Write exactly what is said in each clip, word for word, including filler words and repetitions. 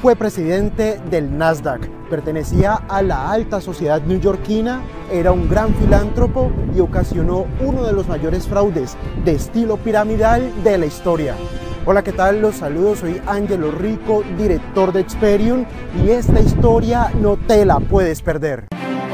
Fue presidente del Nasdaq, pertenecía a la alta sociedad neoyorquina, era un gran filántropo y ocasionó uno de los mayores fraudes de estilo piramidal de la historia. Hola, ¿qué tal? Los saludos, soy Ángelo Rico, director de Experium, y esta historia no te la puedes perder.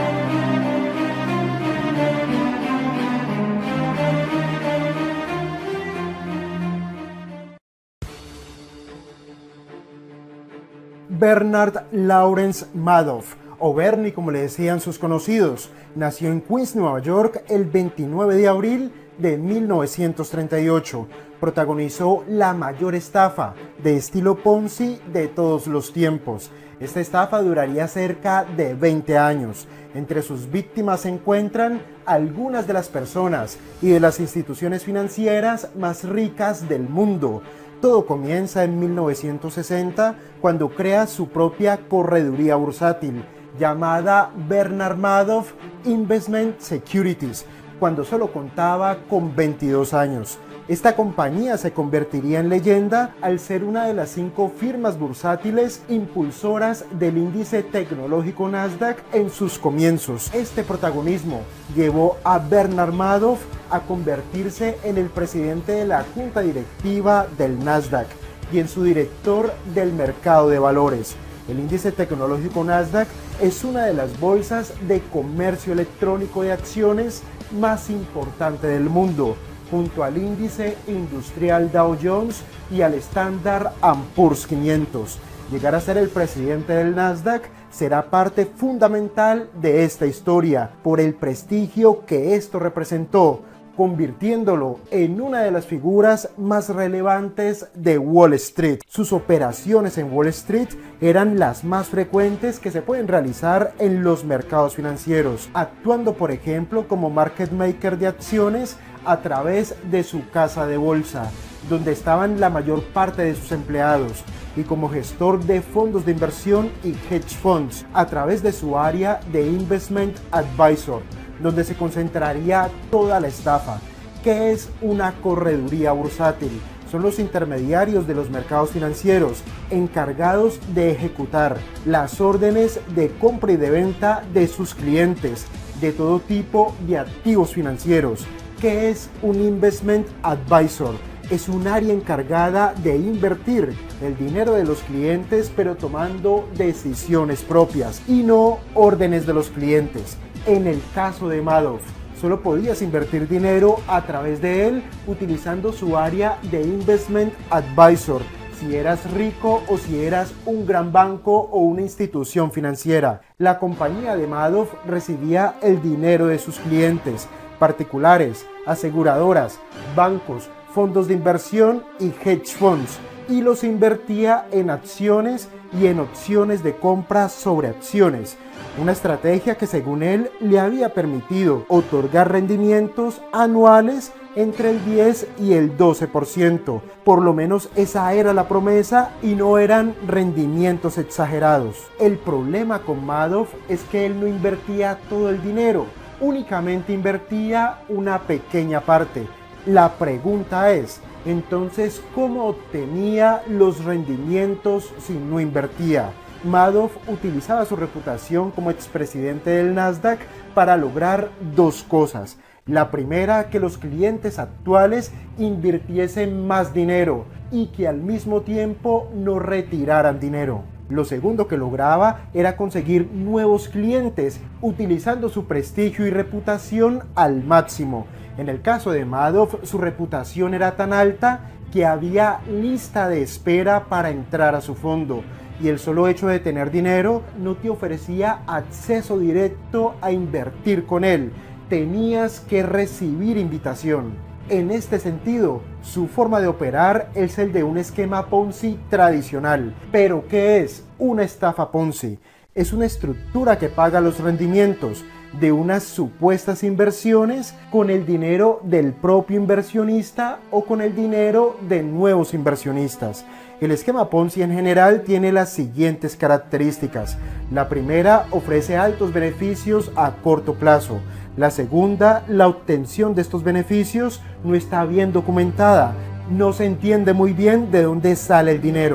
Bernard Lawrence Madoff, o Bernie como le decían sus conocidos, nació en Queens, Nueva York, el veintinueve de abril de mil novecientos treinta y ocho. Protagonizó la mayor estafa de estilo Ponzi de todos los tiempos. Esta estafa duraría cerca de veinte años. Entre sus víctimas se encuentran algunas de las personas y de las instituciones financieras más ricas del mundo. Todo comienza en mil novecientos sesenta, cuando crea su propia correduría bursátil, llamada Bernard Madoff Investment Securities, cuando solo contaba con veintidós años. Esta compañía se convertiría en leyenda al ser una de las cinco firmas bursátiles impulsoras del índice tecnológico Nasdaq en sus comienzos. Este protagonismo llevó a Bernard Madoff a convertirse en el presidente de la junta directiva del Nasdaq y en su director del mercado de valores. El índice tecnológico Nasdaq es una de las bolsas de comercio electrónico de acciones más importante del mundo, junto al índice industrial Dow Jones y al Standard and Poor's quinientos. Llegar a ser el presidente del Nasdaq será parte fundamental de esta historia por el prestigio que esto representó, convirtiéndolo en una de las figuras más relevantes de Wall Street. Sus operaciones en Wall Street eran las más frecuentes que se pueden realizar en los mercados financieros, actuando por ejemplo como market maker de acciones a través de su casa de bolsa, donde estaban la mayor parte de sus empleados, y como gestor de fondos de inversión y hedge funds a través de su área de Investment Advisor, donde se concentraría toda la estafa. ¿Qué es una correduría bursátil? Son los intermediarios de los mercados financieros encargados de ejecutar las órdenes de compra y de venta de sus clientes de todo tipo de activos financieros. ¿Qué es un Investment Advisor? Es un área encargada de invertir el dinero de los clientes, pero tomando decisiones propias y no órdenes de los clientes. En el caso de Madoff, solo podías invertir dinero a través de él utilizando su área de Investment Advisor, si eras rico o si eras un gran banco o una institución financiera. La compañía de Madoff recibía el dinero de sus clientes, particulares, aseguradoras, bancos, fondos de inversión y hedge funds, y los invertía en acciones y en opciones de compra sobre acciones, una estrategia que según él le había permitido otorgar rendimientos anuales entre el diez y el doce por ciento, por lo menos esa era la promesa y no eran rendimientos exagerados. El problema con Madoff es que él no invertía todo el dinero, únicamente invertía una pequeña parte. La pregunta es, entonces, ¿cómo obtenía los rendimientos si no invertía? Madoff utilizaba su reputación como expresidente del Nasdaq para lograr dos cosas. La primera, que los clientes actuales invirtiesen más dinero y que al mismo tiempo no retiraran dinero. Lo segundo que lograba era conseguir nuevos clientes utilizando su prestigio y reputación al máximo. En el caso de Madoff, su reputación era tan alta que había lista de espera para entrar a su fondo, y el solo hecho de tener dinero no te ofrecía acceso directo a invertir con él, tenías que recibir invitación. En este sentido, su forma de operar es el de un esquema Ponzi tradicional. ¿Pero qué es una estafa Ponzi? Es una estructura que paga los rendimientos de unas supuestas inversiones con el dinero del propio inversionista o con el dinero de nuevos inversionistas. El esquema Ponzi en general tiene las siguientes características. La primera, ofrece altos beneficios a corto plazo. La segunda, la obtención de estos beneficios no está bien documentada. No se entiende muy bien de dónde sale el dinero.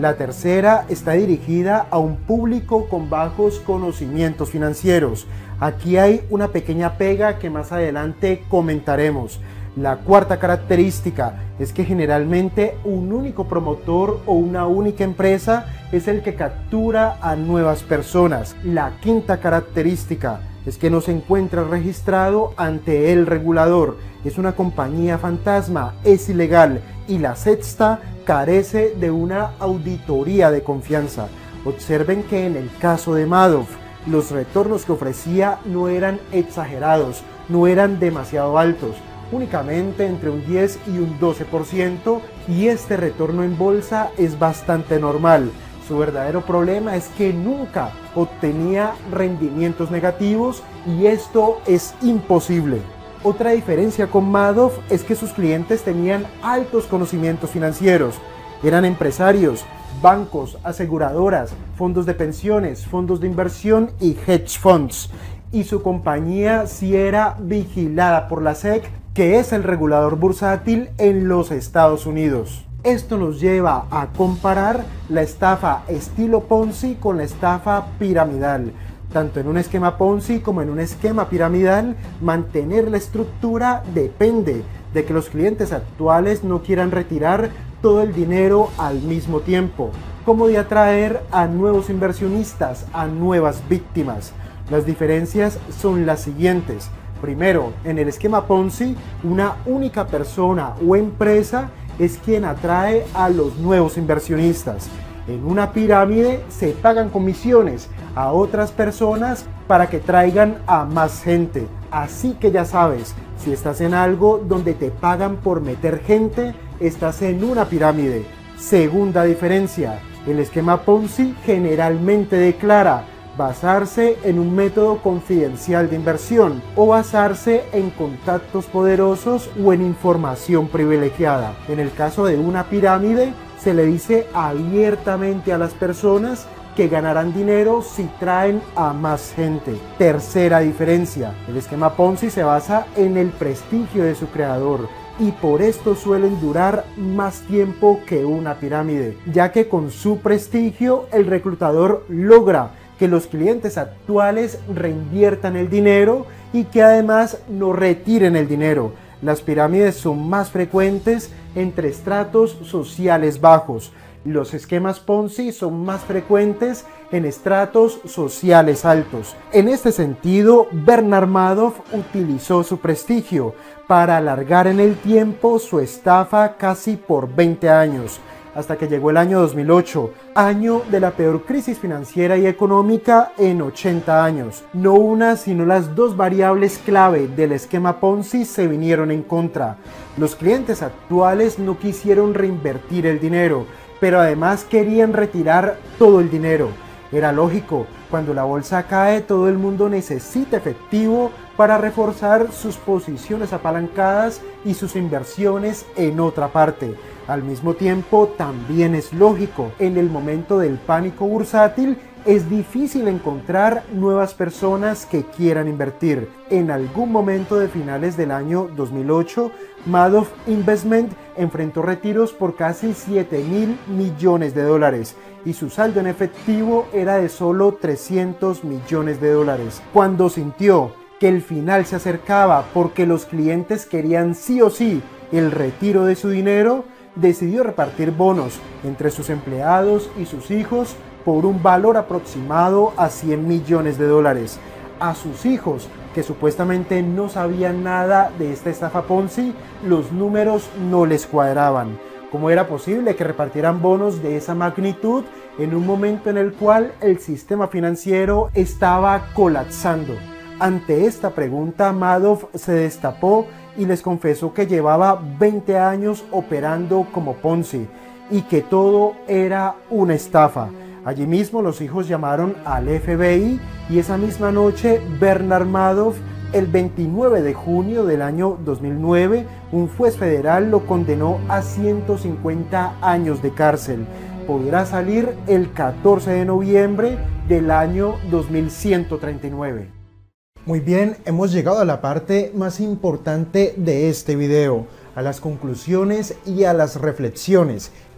La tercera está dirigida a un público con bajos conocimientos financieros. Aquí hay una pequeña pega que más adelante comentaremos. La cuarta característica es que generalmente un único promotor o una única empresa es el que captura a nuevas personas. La quinta característica es que no se encuentra registrado ante el regulador, es una compañía fantasma, es ilegal. Y la sexta, carece de una auditoría de confianza. Observen que en el caso de Madoff, los retornos que ofrecía no eran exagerados, no eran demasiado altos, únicamente entre un diez y un doce por ciento, y este retorno en bolsa es bastante normal. Su verdadero problema es que nunca obtenía rendimientos negativos y esto es imposible. Otra diferencia con Madoff es que sus clientes tenían altos conocimientos financieros, eran empresarios, bancos, aseguradoras, fondos de pensiones, fondos de inversión y hedge funds, y su compañía sí era vigilada por la S E C, que es el regulador bursátil en los Estados Unidos. Esto nos lleva a comparar la estafa estilo Ponzi con la estafa piramidal. Tanto en un esquema Ponzi como en un esquema piramidal, mantener la estructura depende de que los clientes actuales no quieran retirar todo el dinero al mismo tiempo, como de atraer a nuevos inversionistas, a nuevas víctimas. Las diferencias son las siguientes. Primero, en el esquema Ponzi, una única persona o empresa es quien atrae a los nuevos inversionistas. En una pirámide se pagan comisiones a otras personas para que traigan a más gente. Así que ya sabes, si estás en algo donde te pagan por meter gente, estás en una pirámide. Segunda diferencia, el esquema Ponzi generalmente declara basarse en un método confidencial de inversión o basarse en contactos poderosos o en información privilegiada. En el caso de una pirámide, se le dice abiertamente a las personas que ganarán dinero si traen a más gente. Tercera diferencia, el esquema Ponzi se basa en el prestigio de su creador y por esto suelen durar más tiempo que una pirámide, ya que con su prestigio el reclutador logra que los clientes actuales reinviertan el dinero y que además no retiren el dinero. Las pirámides son más frecuentes entre estratos sociales bajos. Los esquemas Ponzi son más frecuentes en estratos sociales altos. En este sentido, Bernard Madoff utilizó su prestigio para alargar en el tiempo su estafa casi por veinte años, hasta que llegó el año dos mil ocho, año de la peor crisis financiera y económica en ochenta años. No una, sino las dos variables clave del esquema Ponzi se vinieron en contra. Los clientes actuales no quisieron reinvertir el dinero, pero además querían retirar todo el dinero. Era lógico, cuando la bolsa cae todo el mundo necesita efectivo para reforzar sus posiciones apalancadas y sus inversiones en otra parte. Al mismo tiempo, también es lógico, en el momento del pánico bursátil es difícil encontrar nuevas personas que quieran invertir. En algún momento de finales del año dos mil ocho, Madoff Investment enfrentó retiros por casi siete mil millones de dólares y su saldo en efectivo era de solo trescientos millones de dólares. Cuando sintió que el final se acercaba porque los clientes querían sí o sí el retiro de su dinero, decidió repartir bonos entre sus empleados y sus hijos por un valor aproximado a cien millones de dólares. A sus hijos, que supuestamente no sabían nada de esta estafa Ponzi, los números no les cuadraban. ¿Cómo era posible que repartieran bonos de esa magnitud en un momento en el cual el sistema financiero estaba colapsando? Ante esta pregunta, Madoff se destapó y les confesó que llevaba veinte años operando como Ponzi y que todo era una estafa. Allí mismo los hijos llamaron al F B I y esa misma noche Bernard Madoff, el veintinueve de junio del año dos mil nueve, un juez federal lo condenó a ciento cincuenta años de cárcel. Podrá salir el catorce de noviembre del año dos mil ciento treinta y nueve. Muy bien, hemos llegado a la parte más importante de este video, a las conclusiones y a las reflexiones.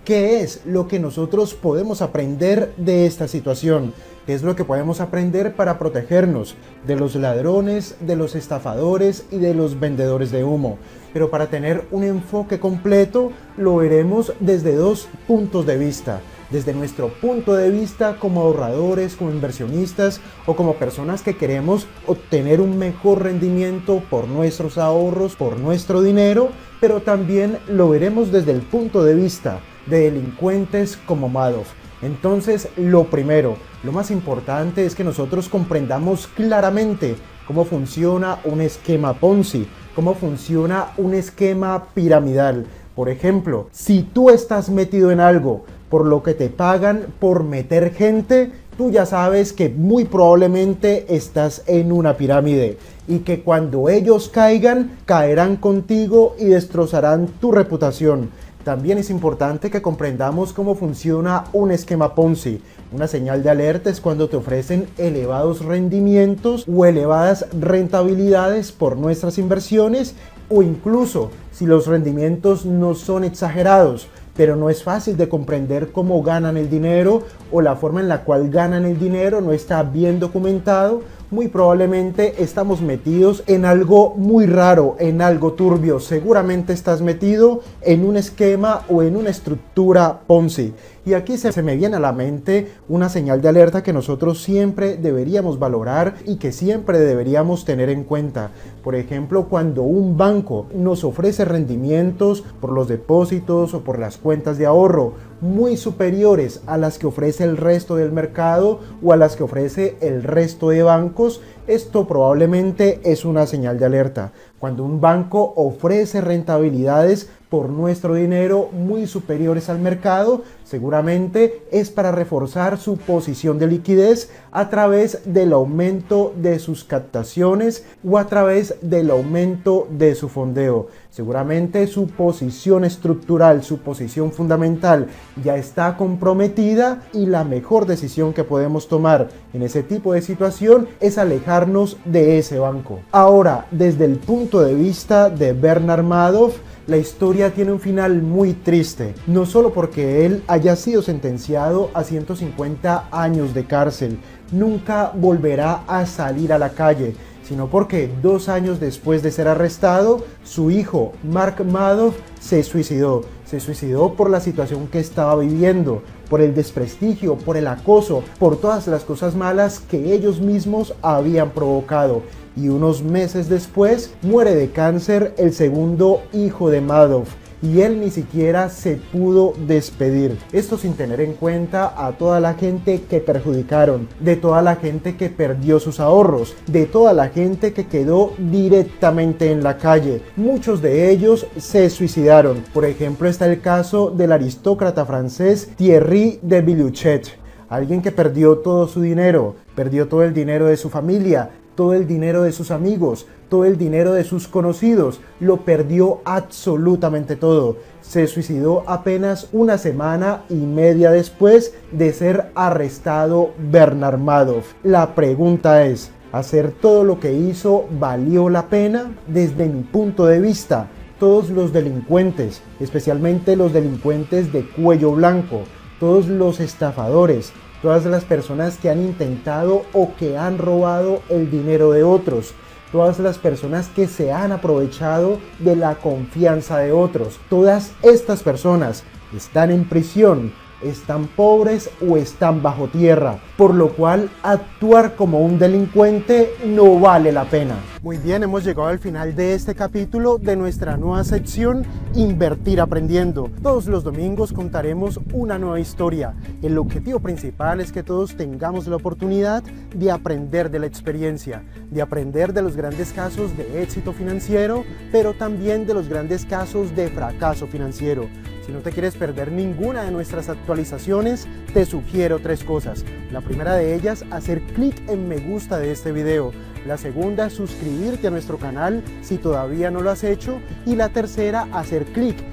¿Qué es lo que nosotros podemos aprender de esta situación? ¿Qué es lo que podemos aprender para protegernos de los ladrones, de los estafadores y de los vendedores de humo? Pero para tener un enfoque completo lo veremos desde dos puntos de vista. Desde nuestro punto de vista como ahorradores, como inversionistas o como personas que queremos obtener un mejor rendimiento por nuestros ahorros, por nuestro dinero, pero también lo veremos desde el punto de vista de delincuentes como Madoff. Entonces, lo primero, lo más importante es que nosotros comprendamos claramente cómo funciona un esquema Ponzi, cómo funciona un esquema piramidal. Por ejemplo, si tú estás metido en algo por lo que te pagan por meter gente, tú ya sabes que muy probablemente estás en una pirámide y que cuando ellos caigan, caerán contigo y destrozarán tu reputación. También es importante que comprendamos cómo funciona un esquema Ponzi. Una señal de alerta es cuando te ofrecen elevados rendimientos o elevadas rentabilidades por nuestras inversiones, o incluso si los rendimientos no son exagerados, pero no es fácil de comprender cómo ganan el dinero o la forma en la cual ganan el dinero no está bien documentado. Muy probablemente estamos metidos en algo muy raro, en algo turbio. Seguramente estás metido en un esquema o en una estructura Ponzi. Y aquí se, se me viene a la mente una señal de alerta que nosotros siempre deberíamos valorar y que siempre deberíamos tener en cuenta. Por ejemplo, cuando un banco nos ofrece rendimientos por los depósitos o por las cuentas de ahorro muy superiores a las que ofrece el resto del mercado o a las que ofrece el resto de bancos, esto probablemente es una señal de alerta. Cuando un banco ofrece rentabilidades por nuestro dinero muy superiores al mercado, seguramente es para reforzar su posición de liquidez a través del aumento de sus captaciones o a través del aumento de su fondeo. Seguramente su posición estructural, su posición fundamental ya está comprometida y la mejor decisión que podemos tomar en ese tipo de situación es alejarnos de ese banco. Ahora, desde el punto de vista de Bernard Madoff, la historia tiene un final muy triste, no solo porque él haya sido sentenciado a ciento cincuenta años de cárcel, nunca volverá a salir a la calle, sino porque dos años después de ser arrestado, su hijo Mark Madoff se suicidó. Se suicidó por la situación que estaba viviendo, por el desprestigio, por el acoso, por todas las cosas malas que ellos mismos habían provocado. Y unos meses después muere de cáncer el segundo hijo de Madoff. Y él ni siquiera se pudo despedir. Esto sin tener en cuenta a toda la gente que perjudicaron, de toda la gente que perdió sus ahorros, de toda la gente que quedó directamente en la calle. Muchos de ellos se suicidaron. Por ejemplo, está el caso del aristócrata francés Thierry de Villuchet, alguien que perdió todo su dinero, perdió todo el dinero de su familia, todo el dinero de sus amigos, todo el dinero de sus conocidos, lo perdió absolutamente todo. Se suicidó apenas una semana y media después de ser arrestado Bernard Madoff. La pregunta es, ¿hacer todo lo que hizo valió la pena? Desde mi punto de vista, todos los delincuentes, especialmente los delincuentes de cuello blanco, todos los estafadores, todas las personas que han intentado o que han robado el dinero de otros, todas las personas que se han aprovechado de la confianza de otros, todas estas personas están en prisión, están pobres o están bajo tierra, por lo cual actuar como un delincuente no vale la pena. Muy bien, hemos llegado al final de este capítulo de nuestra nueva sección Invertir Aprendiendo. Todos los domingos contaremos una nueva historia. El objetivo principal es que todos tengamos la oportunidad de aprender de la experiencia, de aprender de los grandes casos de éxito financiero, pero también de los grandes casos de fracaso financiero. Si no te quieres perder ninguna de nuestras actualizaciones, te sugiero tres cosas. La primera de ellas, hacer clic en me gusta de este video. La segunda, suscribirte a nuestro canal si todavía no lo has hecho. Y la tercera, hacer clic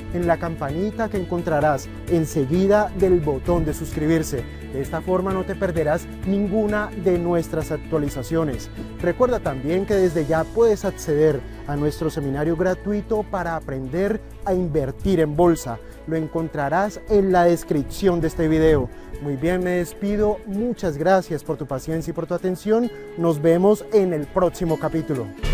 en la campanita que encontrarás enseguida del botón de suscribirse. De esta forma no te perderás ninguna de nuestras actualizaciones. Recuerda también que desde ya puedes acceder a nuestro seminario gratuito para aprender a invertir en bolsa. Lo encontrarás en la descripción de este video. Muy bien, me despido. Muchas gracias por tu paciencia y por tu atención. Nos vemos en el próximo capítulo.